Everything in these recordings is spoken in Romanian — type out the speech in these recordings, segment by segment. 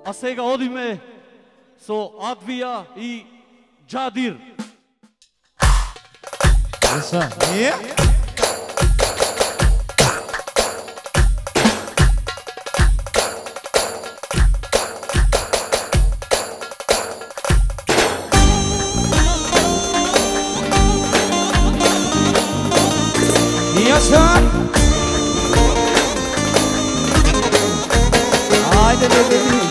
a сега одиме со Адвија и Джадир. Haydi bebeğim.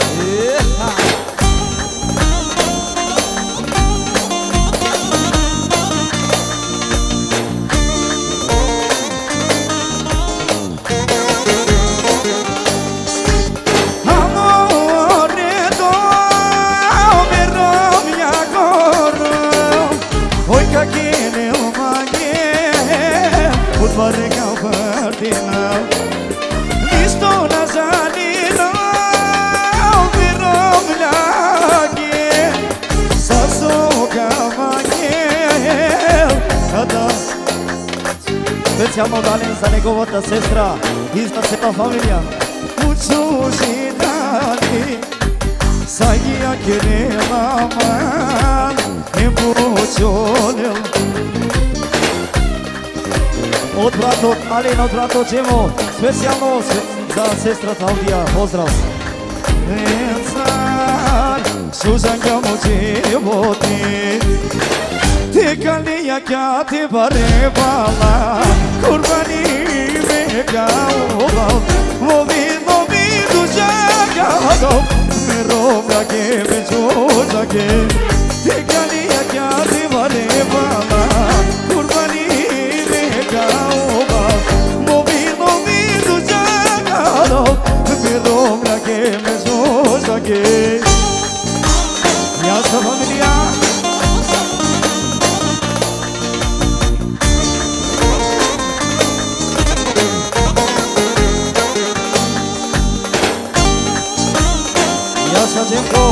Specijalno dalim za njegovata sestra i za cela familija. U čuži dani Sajija kjenela man Ne počolil Od bratot, Alina od bratot ćemo specijalno za sestra Klaudija. Pozdrav. Ensar Suzanka mu životi Tekaliya kya te bare bala Kurbani me gaoba Movi dujaga do Mero lage me jojage Tekaliya kya te bare bala Kurbani me gaoba Movi dujaga do Mero lage me jojage Ya sa familia Tempo.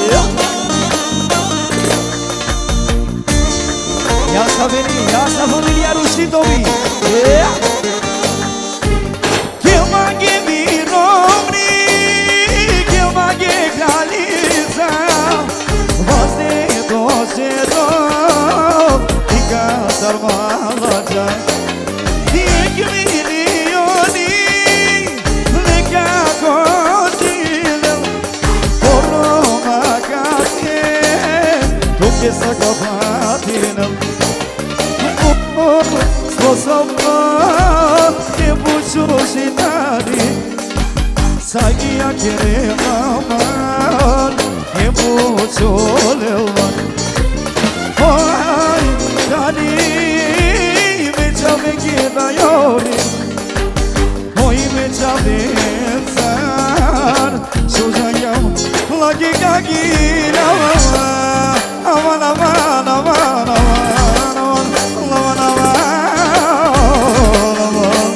Ja sa familia Rushitovi. Kelmage mirovni, kelmage kraljica, vozne došedo, i kasar malađa. Tijek milioni, nekako Che sa kapatinam Sposobno Ne bučuši nadi Sajija kere aman Ne bučolelvan Oj, dani Me čave kjeda jori Oj, me čave car Suzajam Lagi kagina Aman, aman, aman, aman, aman, aman.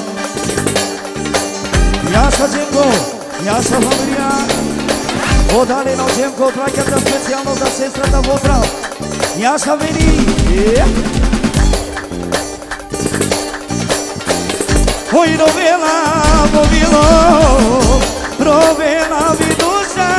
Ja sa Đemko, ja sa familija. Odaleno Đemko, traćata specijalno za sestrata pozdrav. Ja sa Veni. Oj, rovela, movilo, rovela viduša.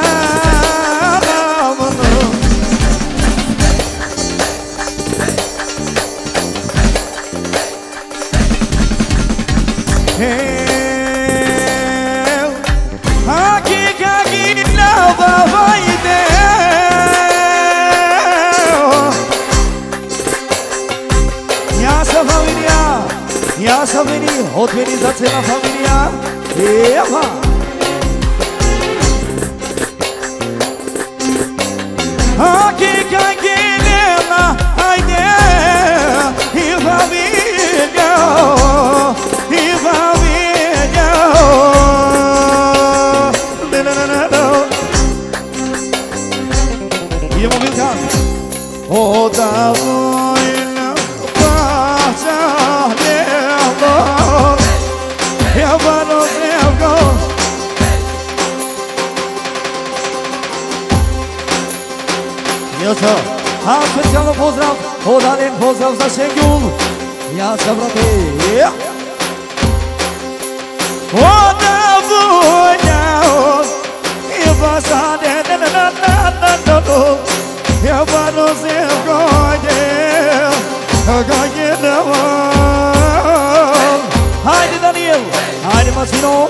Ja sam Veni, od Veni za cela familija. Ewa! Hakika gelena, ajde, i familija, i familija. Idemo Milkan. Odavno je paća nebo, jebano snijevko. Joco, a specijalno pozdrav, odaljen pozdrav za Šengjul. Ja sam brate. Odavno je Haide Daniel, haide Masino.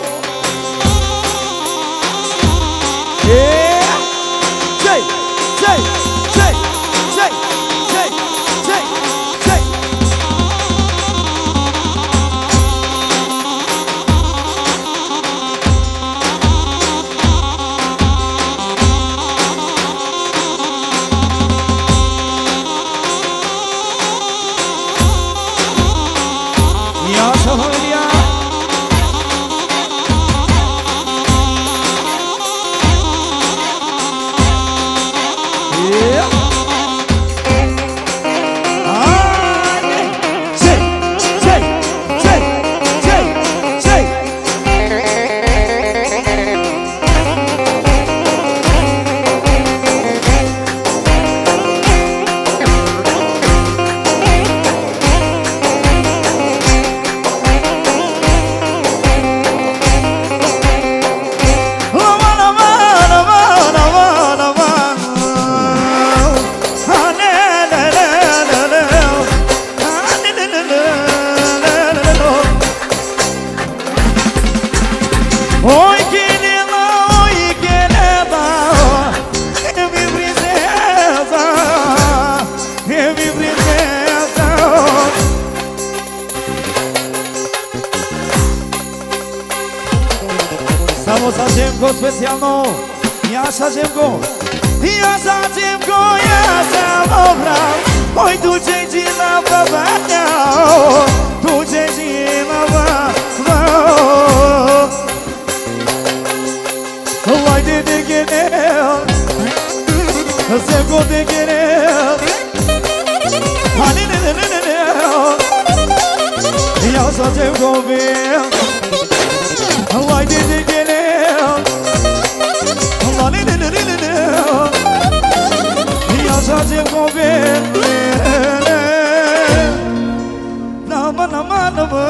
Ziemko specjalną, Jasza Ziemko, Jasza Ziemko, Jasza dobra. Oj, tu dzieci na babania, tu dzieci na babania. Oj, ty gierel, Ziemko ty gierel, Jasza Ziemko wiem, oj, ty gierel. Jasza Ziemko wiem, nama nama nama.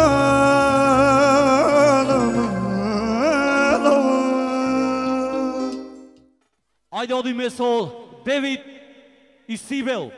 Haydi o düğme sol, David i Sibel.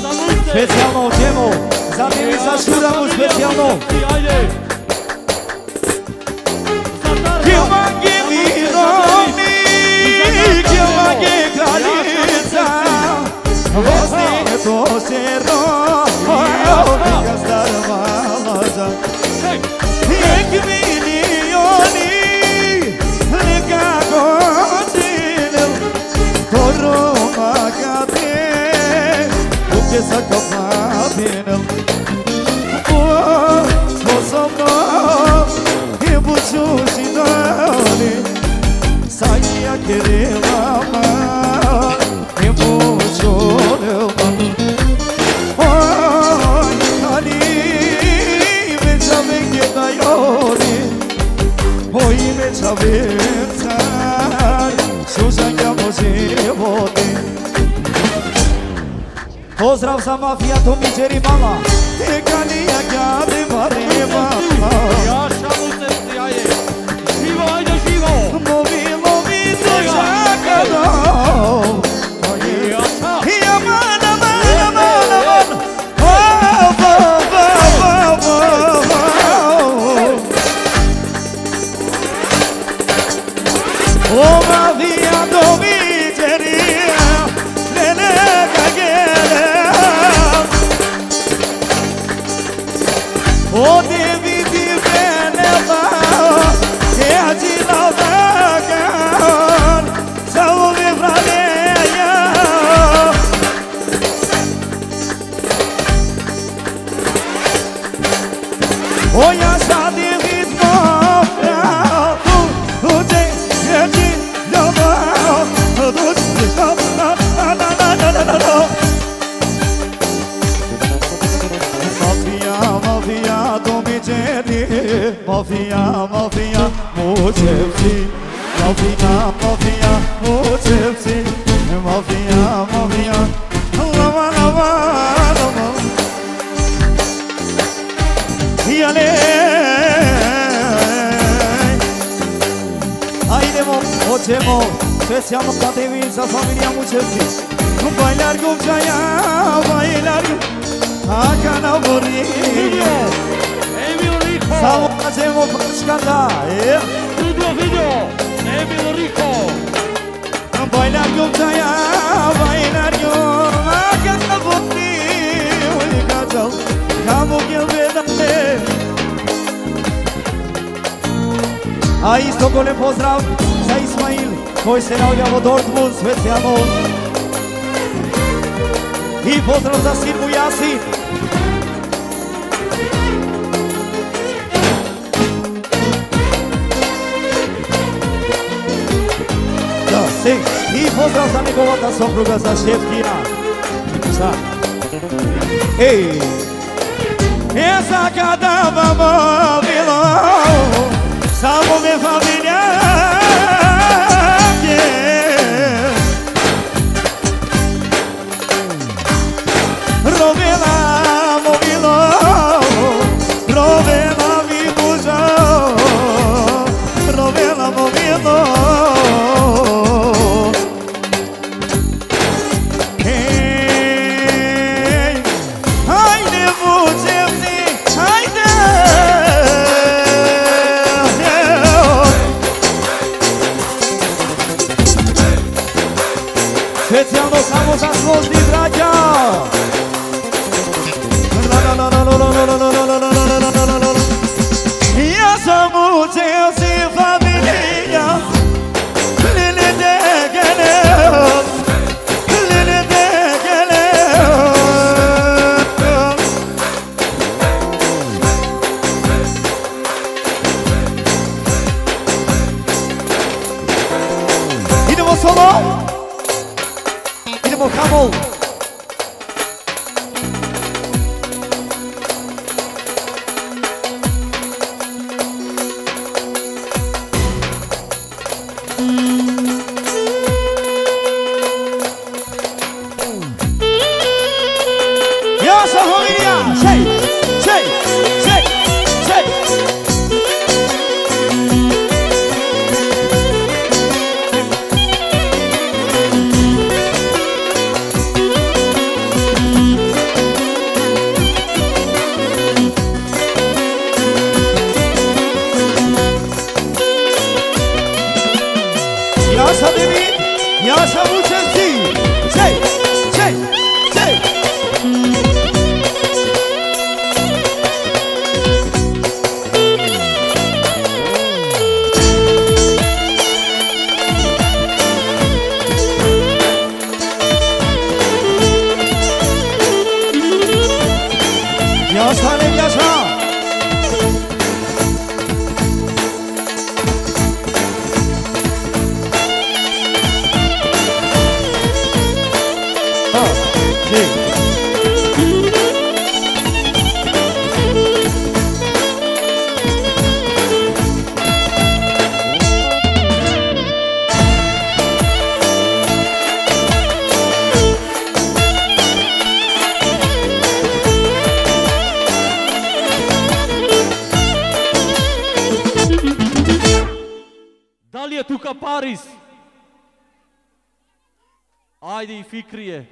Specjalną dziewą, za nimi zaszuramu specjalną. Pozdrav za mafija, to mi čeri mama. Teka nija kjade barema. Jaša mu se sjaje. Živo, ajde živo. Movi se čaka dao. Jaša. Ja mana. O mafija, to mi čeri. O devi di veneva che oggi la vagan ciao mi franeia o ya sa devi no tu te oggi la vagan Mafia, mucevsi. Mafia, mucevsi. Mafia, lava. Iale. Haidemo, facciamo, siamo stati vinsa famiglia mucevsi. Non bailar con Jaya, bailar a Canavoria. Samo ćemo prškata, Video, Emil Rico. Bailar gumcaya, bailar gumcaya, butni, ulikacao, kamu gilvedane. A isto golem pozdrav za Ismail, koji se javlja od Dortmund specijalno. I pozdrav za Silvu Jasin. I pozdrav za njegovata sopruga, za Šefkina. Ej! Essa cada vamo bilo, samo me familia. Rovela mobilo, rovela mi buzo, rovela mobilo. Specijalno samo za složni braća. Ja sam uzeo si familija. Lili degele, lili degele. Idemo solo. Idemo Hamol. Ja sam familija. Shake. Da li je tuka Paris? Ajde i Fikrije.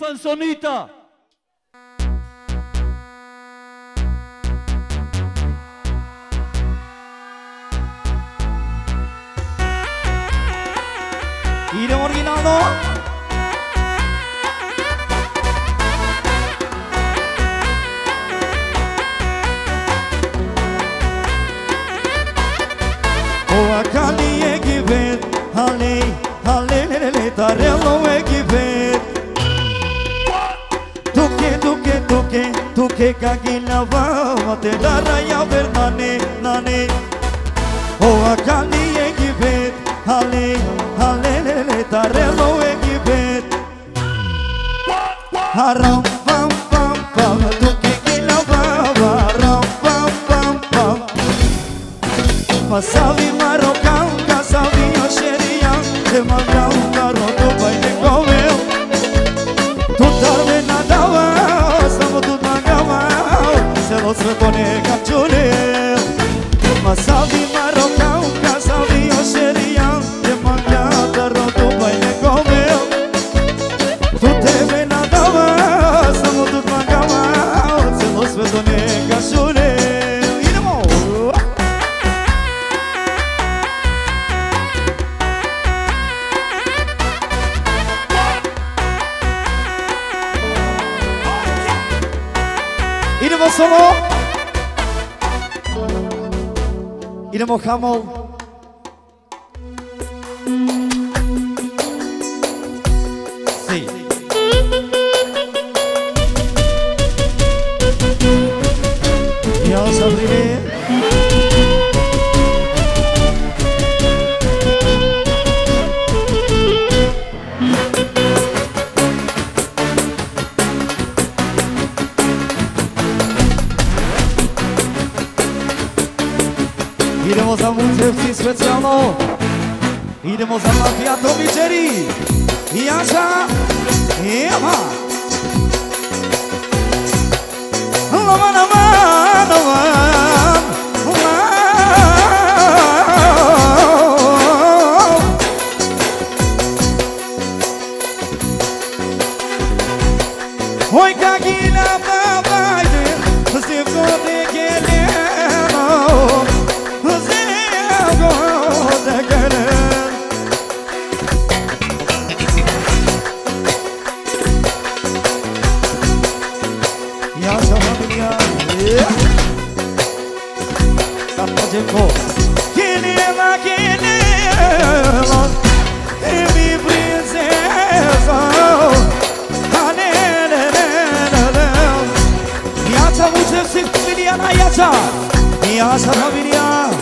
canzonita. Idemo originalno. Ova kali e gibet, hale, hale, lele, tarello e gibet. Tuke kagina va, te daraya vernane, nane. Ova kali e gibet, hale, hale, lele, tarello e gibet. Haram, pam, pam, pam, tuke kagina va, haram, pam, pam, pam. Pasavi Maroccan, casavi Osherian, te mandau un carro tu pai de comeu. Tu tarde nadava, samo tu magava, se lo svetone caccione. Pasavi Maroccan, casavi Osherian, te mandau un carro tu pai de comeu. Tu tarde nadava, samo tu magava, se lo svetone caccione. Idemo solo. Idemo Hamol. Si. Ja sam primer. Idemo za Mucevci specijalno. Idemo za Mafija Tomičeri. I Jaša. I Ama. Lovan, lovan, lovan. Oj, kagina babajde, stevko te geleno. Quilema, quilema, e mi princesa. Jaca muszę w familia na jaca. Jaca familia.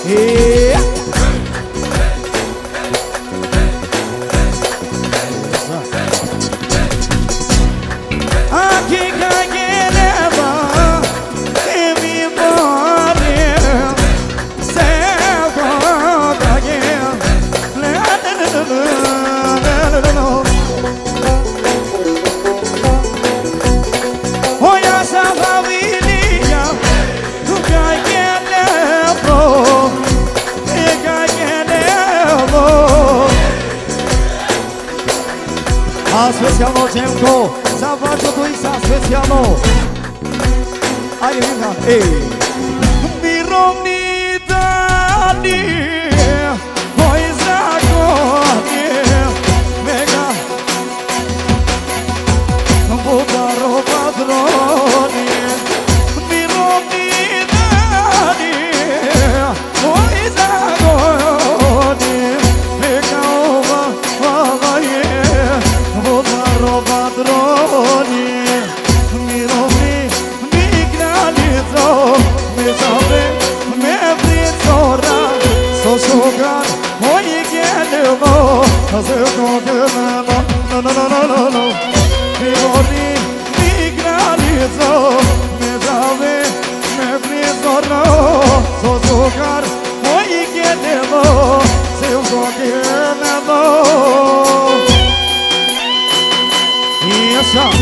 Aqui cagueleva, e mi morre. Céu caguel. Olha essa família, tu cagueleva, e cagueleva. A specjalno Dziemko, zawalczą tu i za specjalno. A nie wiem, ej. Miromni dani, oj zagonie, mega. Budaro padronie, miromni dani, oj zagonie, mega ova je. Budaro padronie, miromni mi granico, me sabe, me prizora, so sugar, oj gelemo, so gelemo, no. Mi vorri, mi granico, me sabe, me prizora, so sugar, oj gelemo, so gelemo. Yasha.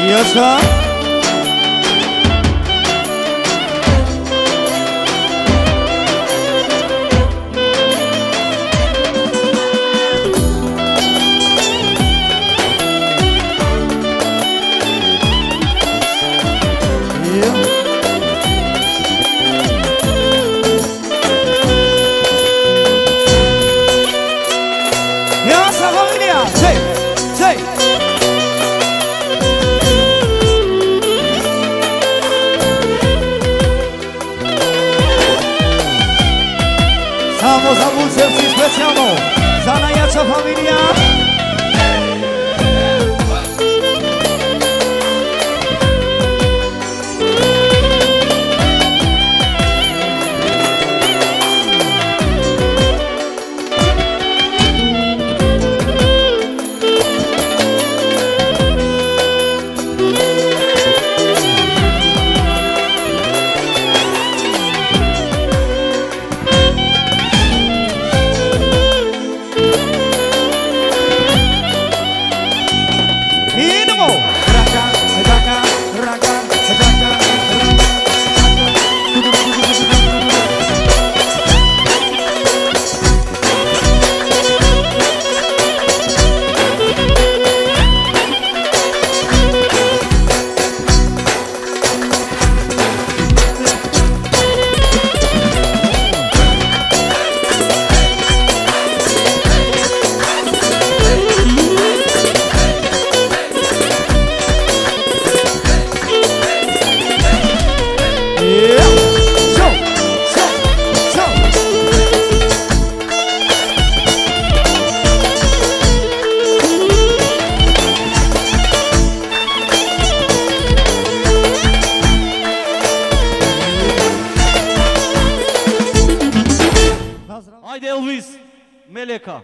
Iosha. Vamos a Buceus y Speciano, Zana y Acha familia. Haydi Elvis, Meleka.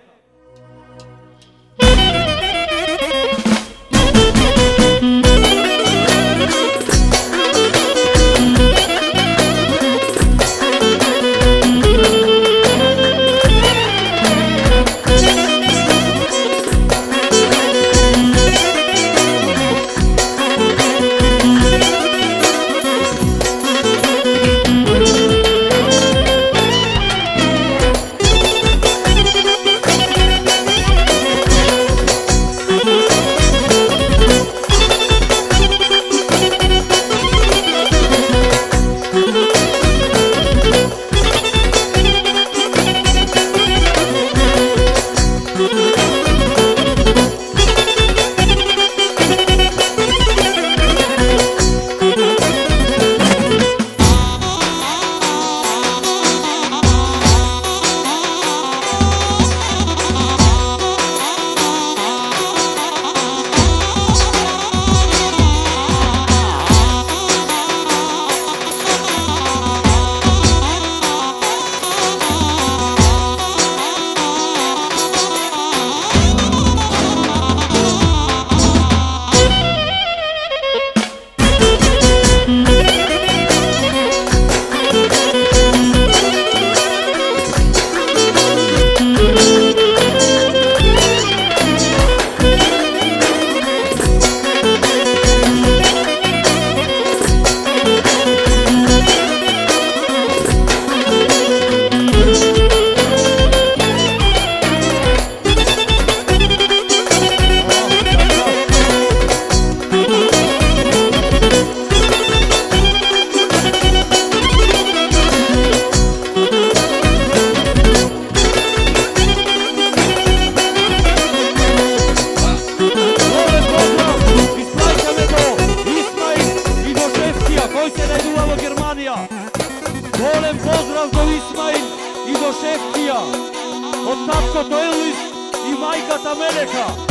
Golem pozdrav do Ismail i do Šefkija, od tatko to Elvis i majka ta Meleka.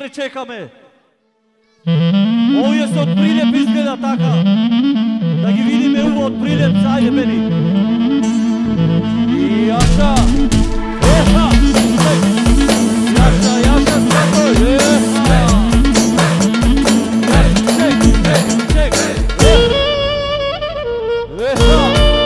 te čekame. Ovdje se od priljep izgleda taka. Da gi vidime uvo od priljep, ajde meni. I jaša. Eha. Jaša, jaša, svako. Eha. Ček. Eha.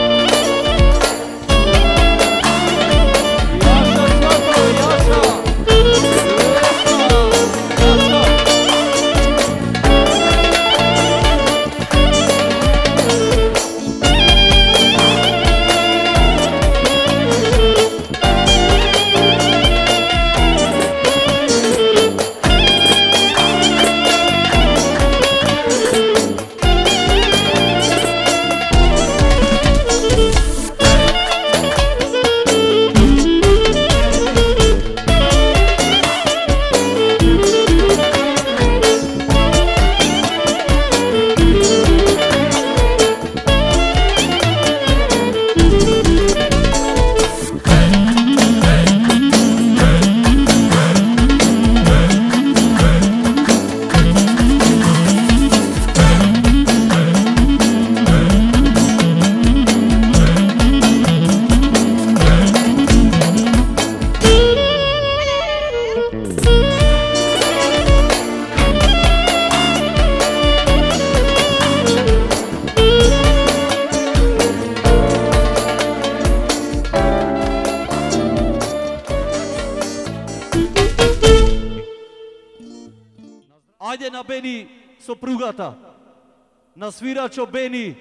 Ajde na Beni soprugata, na sviračo Beni.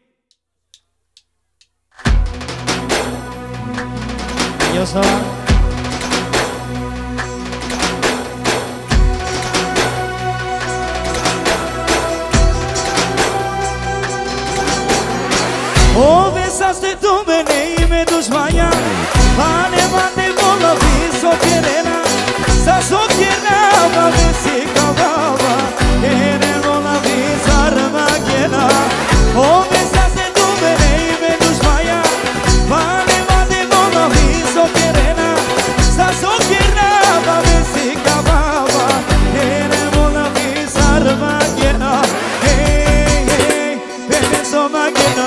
Jasno. Ove sa ste tu mene i me dușmania, pane mande bola vi sokjerena, sa sokjerna va vesi kavava, ere bola vi zarma kjena. Ove sa ste tu mene i me dușmania, pane mande bola vi sokjerena, sa sokjerna va vesi kavava, ere bola vi zarma kjena. Hey, hey, bene soma kjena.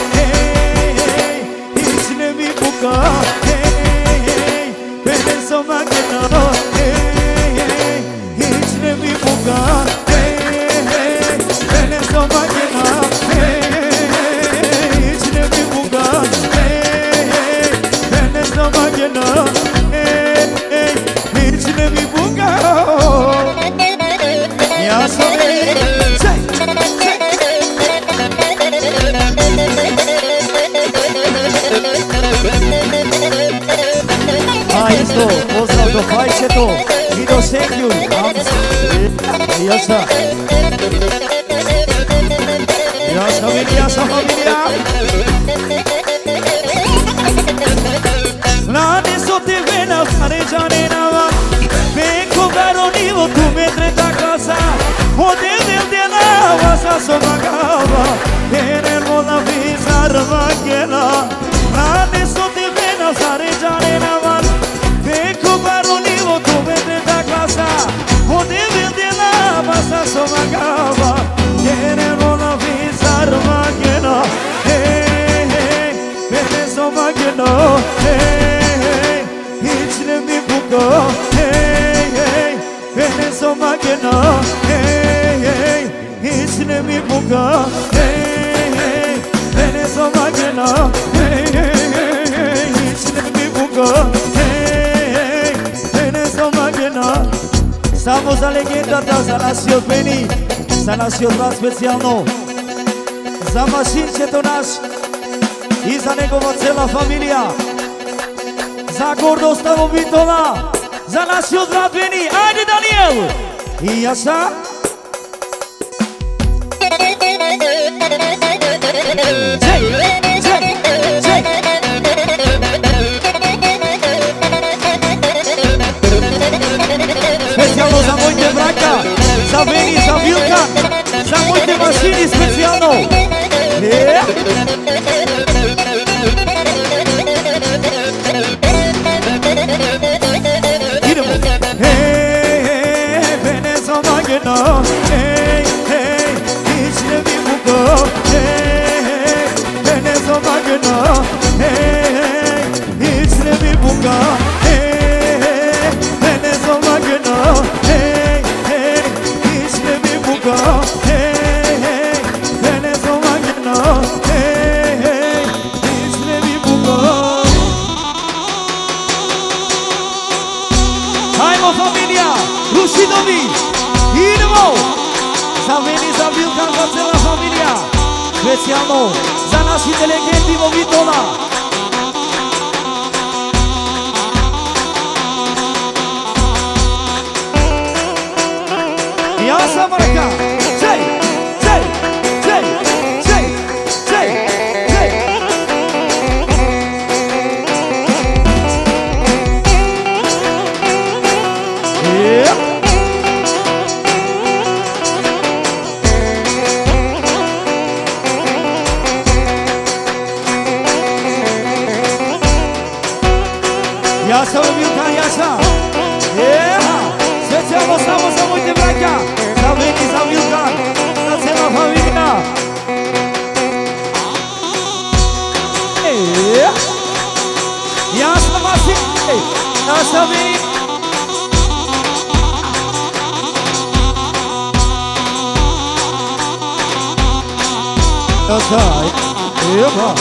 Hey, hey, bene soma kjena. Hey, hey, hiç ne mi buka. Hey, hey, bene soma kjena. Hey, hey, hiç ne mi buka. Hey, hey, bene soma kjena. Hey, hey, hiç ne mi buka. Ya sabeni, say. Isto, pozdrav do Fajčeto i do Sekiju. Jasna. Jasna familija. Lani su ti vena faređane nama, Beko garonivo tu me treta casa, Ode del dela vasa somagava, Eren mola vizar vagela. Lani su ti vena faređane nama, Beko garonivo tu me treta casa, Ode del dela vasa somagava, Eren mola vizar vagela. Hey, hey, bene somagela. Hey, hiç ne mi buka. Hey, hey, bene soma kjena. Hey, hey, hiç ne mi buka. Hey, hey, bene soma kjena. Hey, hey, hiç ne mi buka. Hey, hey, bene soma kjena. Samo za legendata, za nasio Beni, za nasio dva specijalno, za Mašinčeto naš i za njegova cela familija, za gordost Bitola, za naši odvrat Beni. Ajde Daniel! I Jaša. Ček, ček, ček. Specijalno za mojte braka, za Beni, za Vilka, za mojte Mašini specijalno. Idemo. Hey, bene magno, hey, hey, nici ne mi bucă, hey, hey, Venezo magno, hey, hey, nici ne mi bucă, hey, hey, Venezo magno, hey, hey, nici ne mi bucă, hey, hey, Venezo magno, hey, hey, nici ne mi bucă. Hai mă familia, Rușinovi, idemo! Za veni za Vilkan, za cela familia, specijalno za naši inteligendi Vovitola. Ja sam Marka, čej, čej, čej, čej, čej, čej. Yeah. Ja sam Vilkan, ja sam. Specijalno samo za mojte braća, za meni, za Vilkan, za cela familija. Ja sam Vasil, ja sam meni. Ja sam, evo.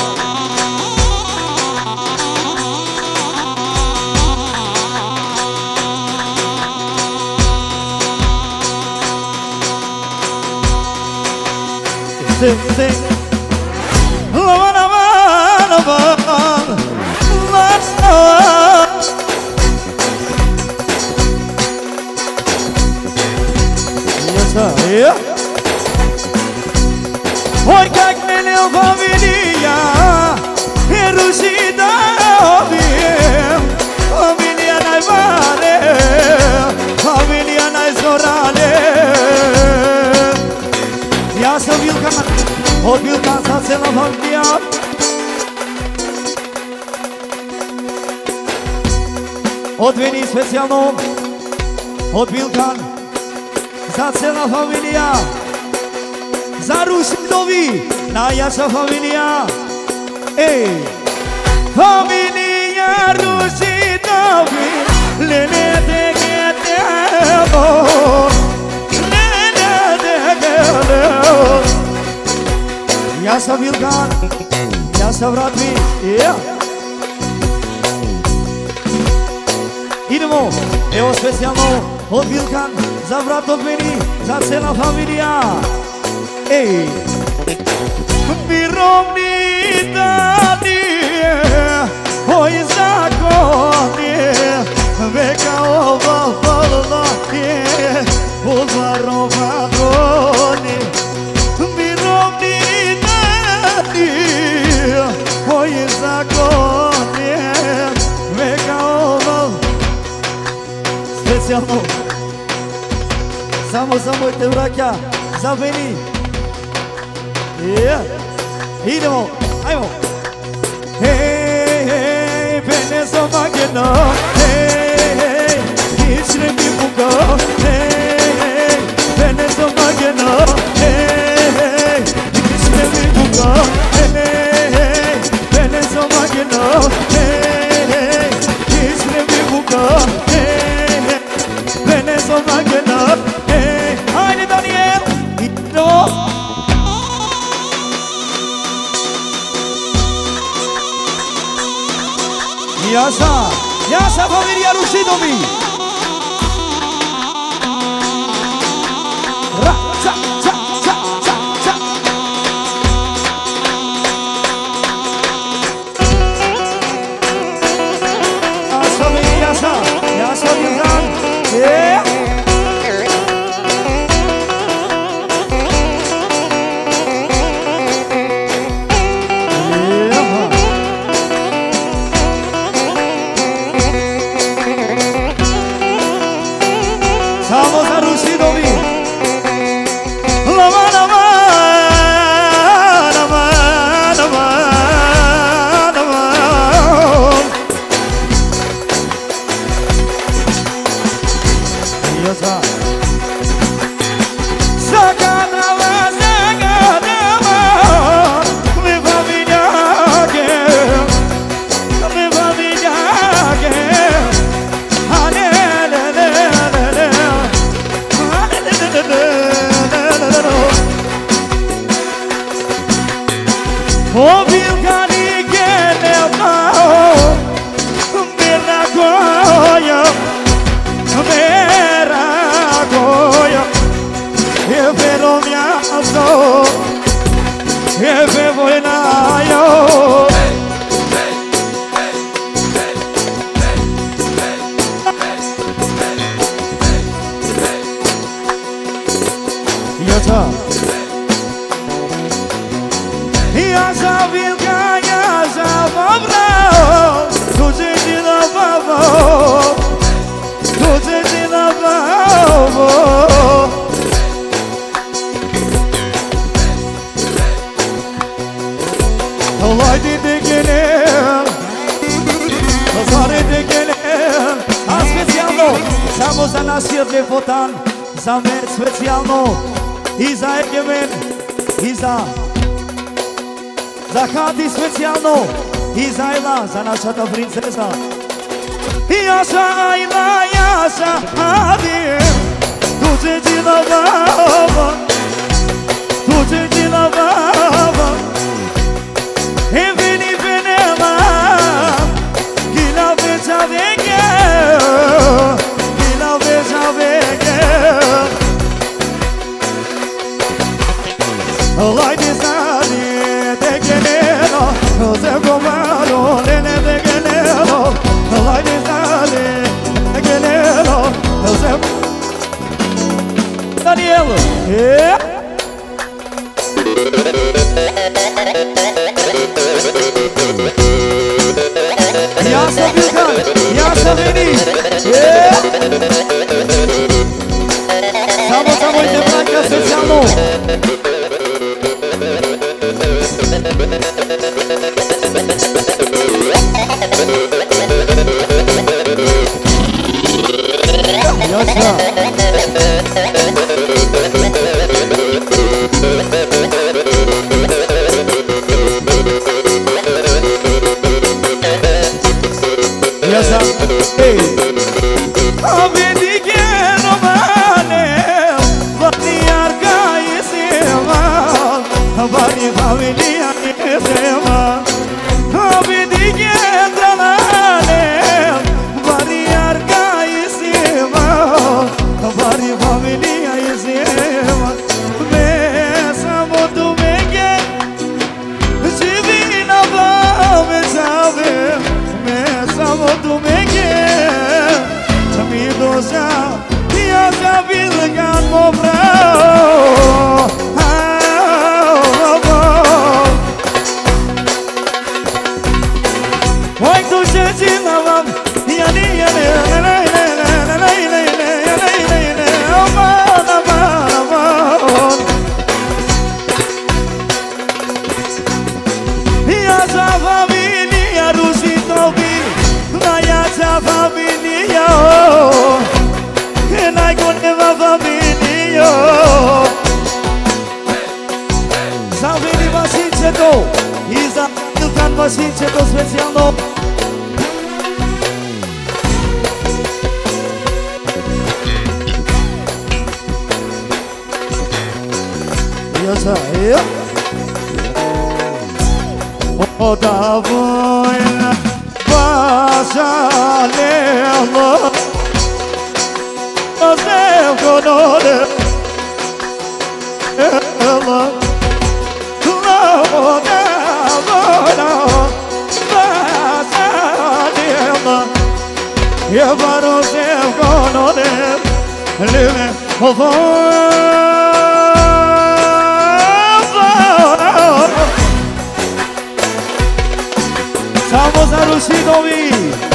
Sing, sing. Love, love, love, love. Yes, sir. Yeah. Oi, как меня familia, Rusida, familia naivare, familia naizorale. Ja sam Vilkan, od Vilkan za cela familija. Od meni specijalno, od Vilkan za cela familija. Za Rušinovi, najjača familija. Ej, familija Rušinovi, lele teke tebo. Ja sam Vilkan, ja sam Radvi, yeah. Idemo, evo specijalno od Vilkan, za brat od meni, za cela familija. Ej, mirovni dani, oj zakoni, veka ova hvala je, pozvarova doni. Mirovni dani, oj zakoni, veka ova. Specijalno, samo za mojte braća, za meni. Yeah. Idemo, ajmo. Hej, hej, Venezo magno, hej, hej, nič ne mi buka, hej, hej, Venezo magno, hej, hej, nič ne mi buka, hej, hej, Venezo magno, hej, hej, nič ne mi buka, hej, hej, Venezo magno, hej. Ajde Daniel, idemo. Ja sam familija Rušinovi. Ra, ca, ca, ca, ca, ca. Ja sam Vilkan. Yeah. Yata Yasa vilka yasa babrao Tuđe ti da babo Tuđe ti da babo Lajdi te genem Zare te genem A specijalno Samo za nas je lepotan Za men specijalno I za Egemen I za Hati specijalno I za Ajla Za naša ta princesa Jaša Ajla Jaša Hati Tuđe ti da baba Tuđe ti da baba E veni venema Gila beca vege Gila beca vege Lajde sadi te genero Se comaro nene te genero Lajde sadi te genero Se Danielo Yasa Vilkan, Yasa Veni Samo ide Branka specijalno Yasa Yasa Hey Abedi geno mane Vani arka isema Vani familia isema Abedi geno mane Vani arka isema Vani familia isema Mesa motu mege Divina vame sabe Mesa motu mege Tamido za Yasa vilkan mobrao Oi tu jejina vam Yani yani Yasa familia rusitovi Na yasa familia N-ai coneva familia S-a venit Vasinceto Iza Vilkan Vasinceto specijalno Yasa Da vojna Vasalelo Ozev konode Ela Lavo da vojna Vasalelo Jevar ozev konode Lime Samo za Rusidovi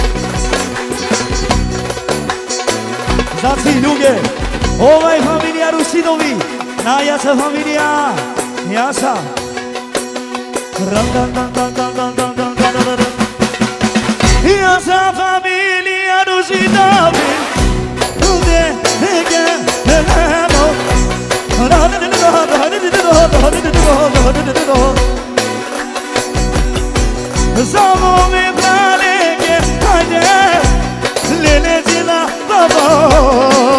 Za ciljuge Ovaj familija Rusidovi Na Yasa familija Yasa Yasa familija Rusidovi Ude Ege Elemo Samo mi pralege, hajde, lele zila babo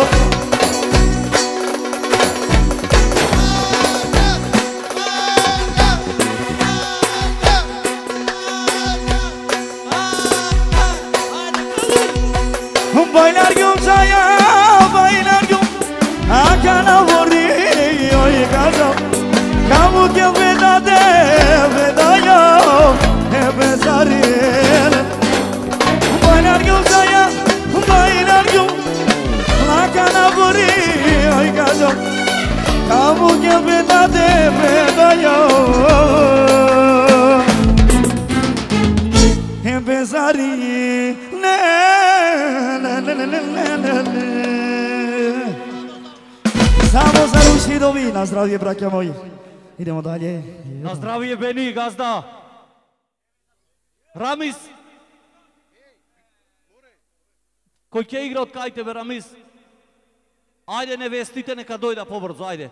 Bailar yumsaya, bailar yum Akana vori, oi kaza Kamu ke vedade, vedayo Ebezari Amo que pena de pedayo Empezaria Samo za Rušidovi, na zdravje braća moji. Idemo dalje. Na zdravje Beni, gazda. Ramis. Koji će igra od kaj tebe, Ramis? Ajde, nevestite, neka dojda pobrzo, ajde.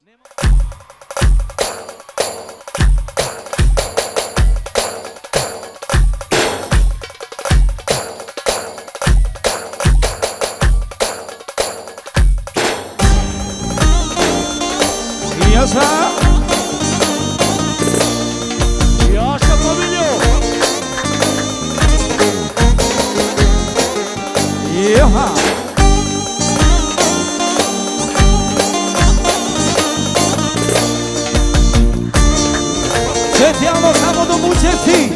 Jaša Paviljo. Joha. Specijalno samo do Bučevci.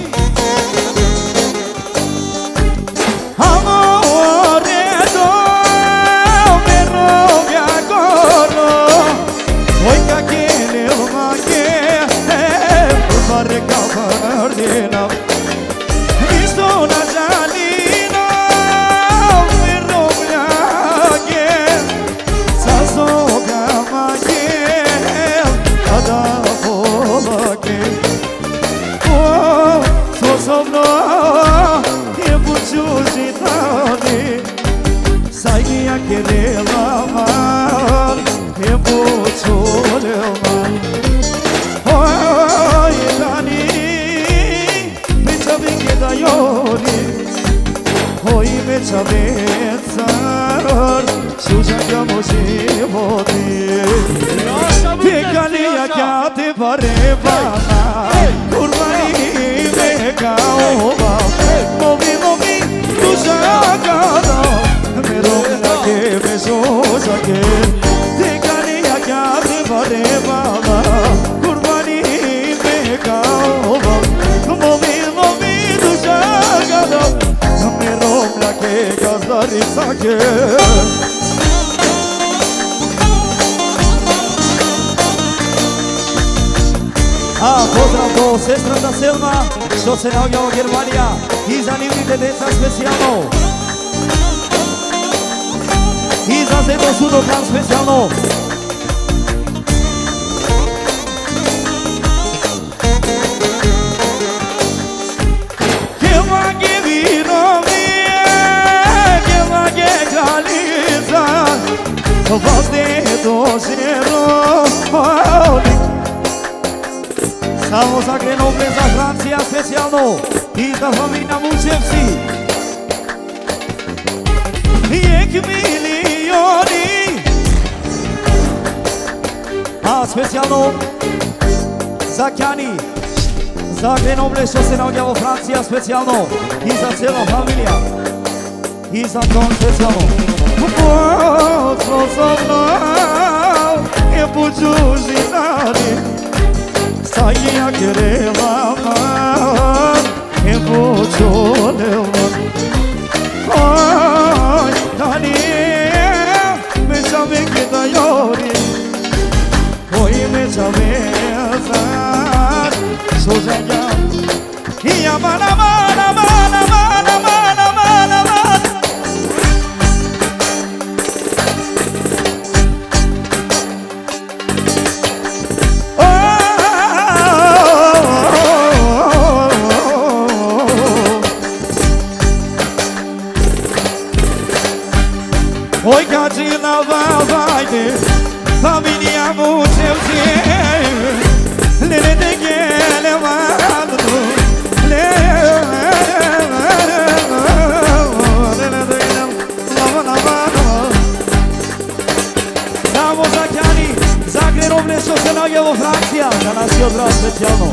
Amore do me robja goro Oj kake nelmake Pare kavardinom Isto na žalino me robljake Sa zogama je kada polake Sposobno je buću žitani Sajnija kerela man je buću lelman Oj dani meća venge da joni Oj meća vecar Sužanga može vodi Tekalija kja te parebana Kurmani me kaova Movi dužaka da Me romljake me zožake Tekalija kja te parebana Kurmani me kaova Movi dužaka da Me romljake gazdarica A pozdrav do sestrata Selma, što se navlja u Germanija I zanimljite deca specijalno I za Zedo Sudokan specijalno Kevage vinovije, kevage kraljica Vas de dožero Samo za Grenoble, za Francija specijalno I za familija Vučevci Vijek milioni A specijalno za Kjani Za Grenoble što se navlja u Francija specijalno I za cijela familija I za Tom specijalno Sposobno je buću žitani Sajnija kerela man je buću lelman Oj dani meća venge da joni Oj meća vezar Sužanga I aman aman aman aman aman aman aman Oj kađina vavajde Familija Vučevci Lele de gele vadu Lele de gele vadu Samo za Kjani Za Grenoble što se navjevo Francija Za nas je odraz specijalno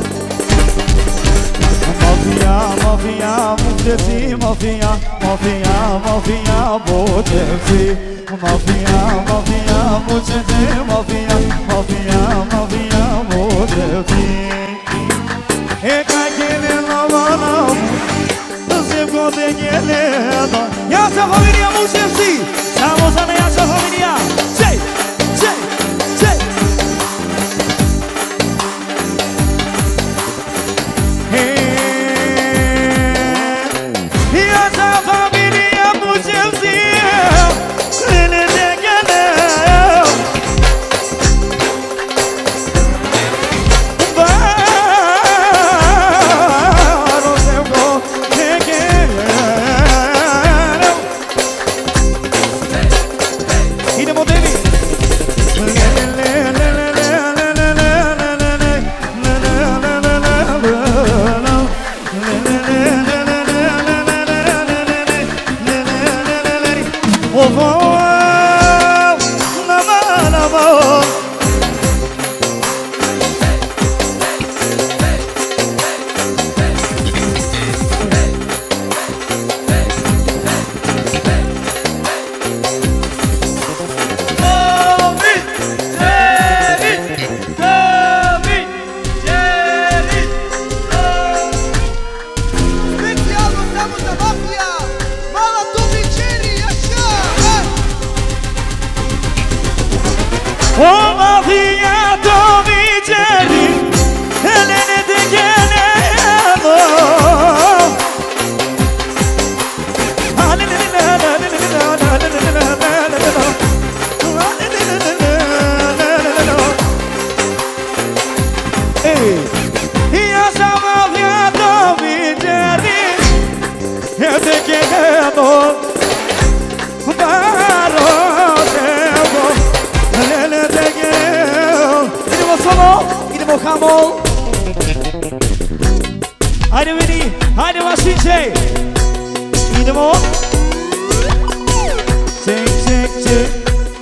Mafija, mafija, Vučevci Mafija, mafija, mafija, Vučevci Mafija, mafija, Vučevci Mafija, mafija, mafija, Vučevci Kaj kjene lava Se gode njene Jača familija Vučevci Samo za nejača familija Čej, čej, čej O mafia to viđeri, Helene te genero. Ja sam mafia to viđeri, te genero. Idemo solo, idemo Hamol. Hajde vidi, hajde Vašiće. Idemo. Ček, ček, ček.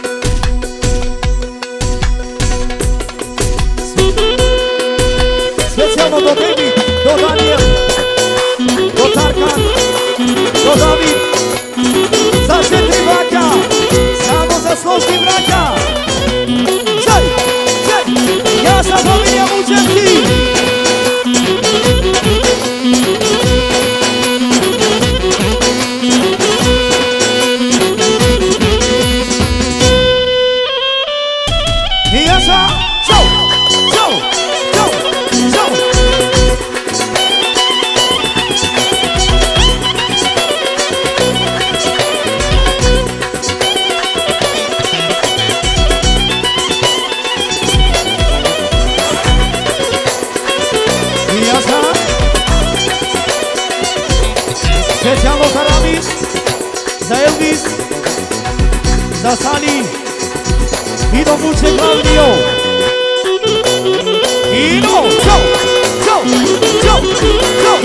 Specijalno do tebi, do Daniel, do Tarkan, do David. Za 4 braka, samo za složni braka. Čaj, čaj, ja sam familija Mučevci. I ja sam, čau, čau, čau, čau. Specijalno za Ramis, za Elvis, za Sani i do Vuče Glavnio. Idemo, čau, čau, čau, čau.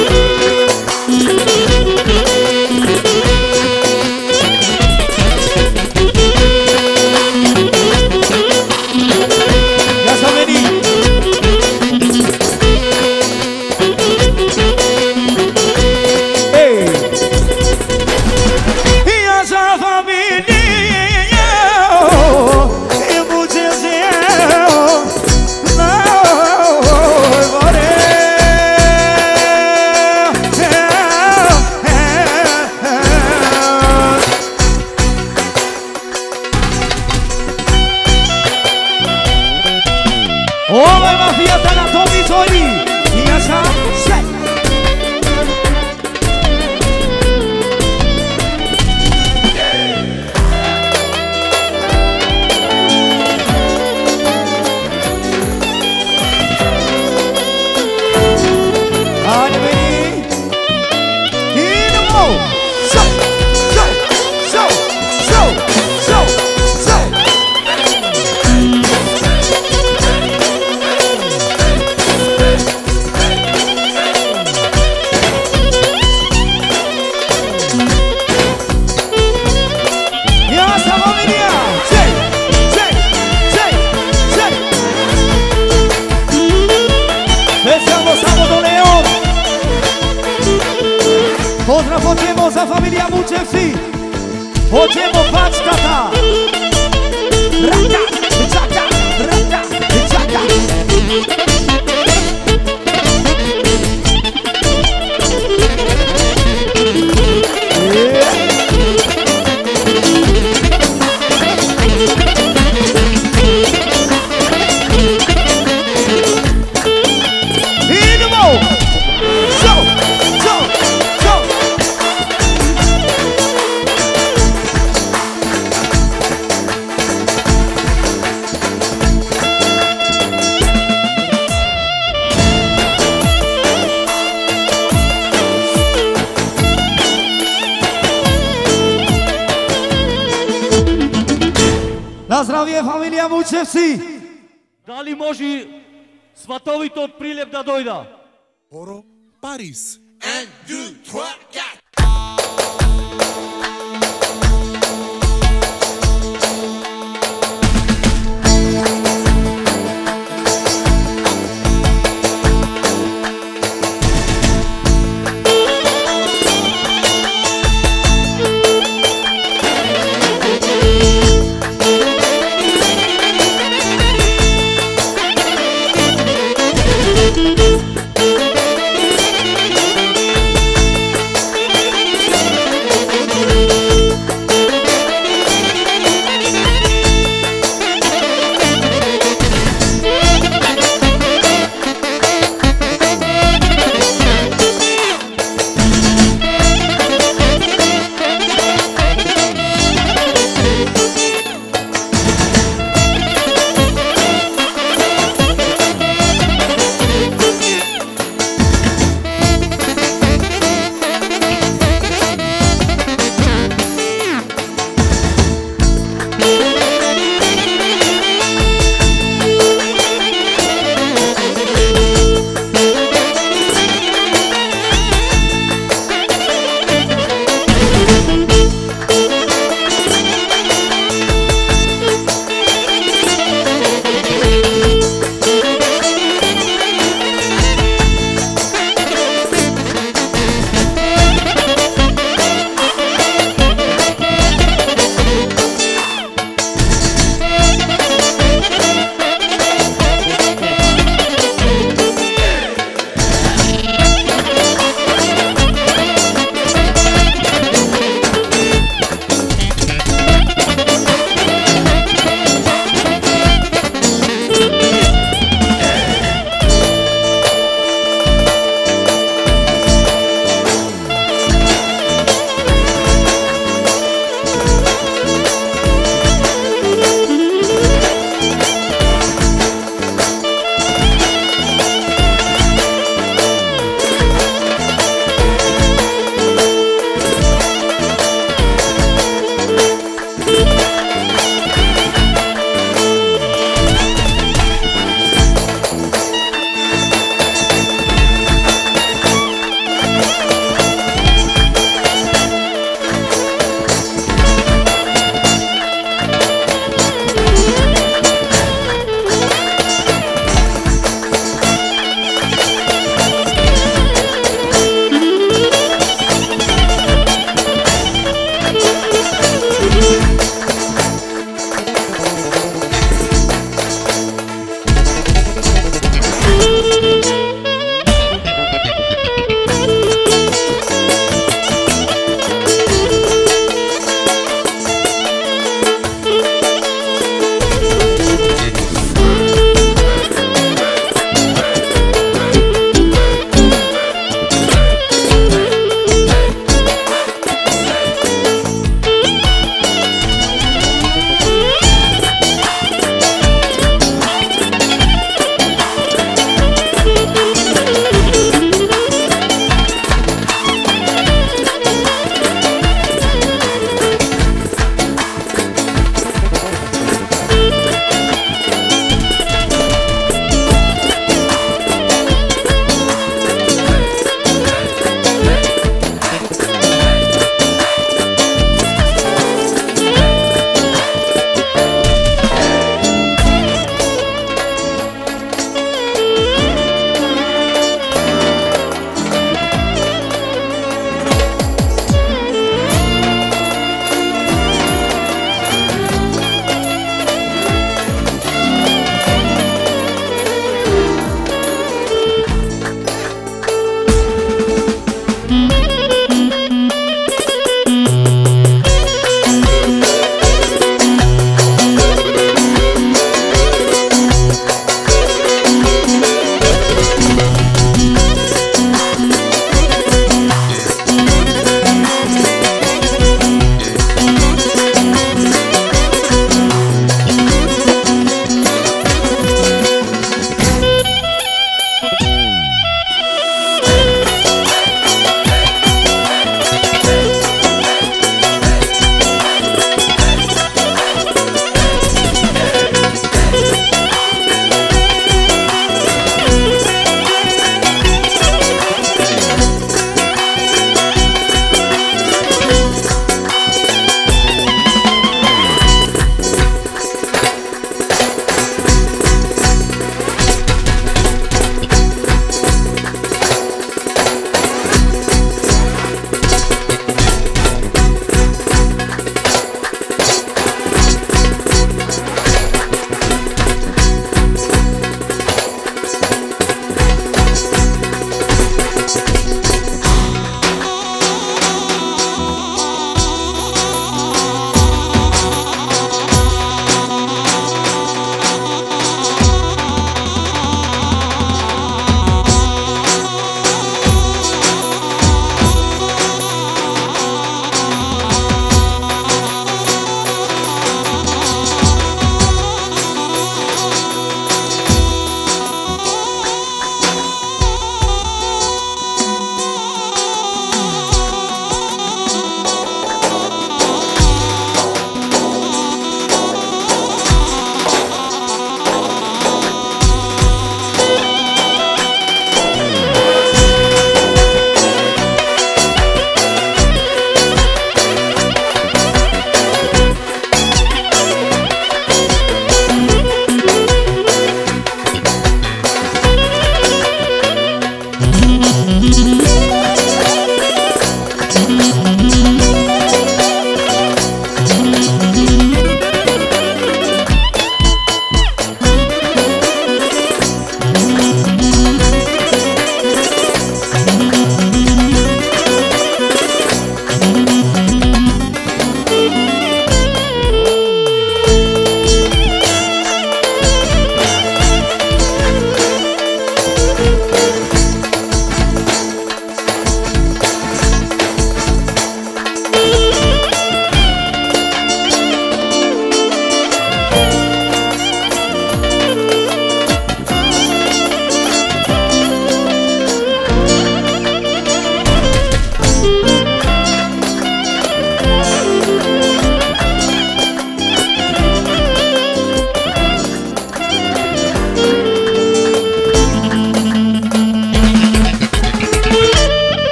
Ja sam meni. Ovaj mafija ta na tom izvori. I ja sam sve. Hajde meni. Idemo. Šau, šau, šau, šau, šau, šau. Pozdrav hoćemo za familija Mučevci. Hoćemo pačkata. Raka, čaka, raka, čaka. Idemo. Šau, šau, šau. Na zdravje familija Mučevci. Da li može svatovito od Priljep da dojda? Oro Paris. 1, 2, 3, 4.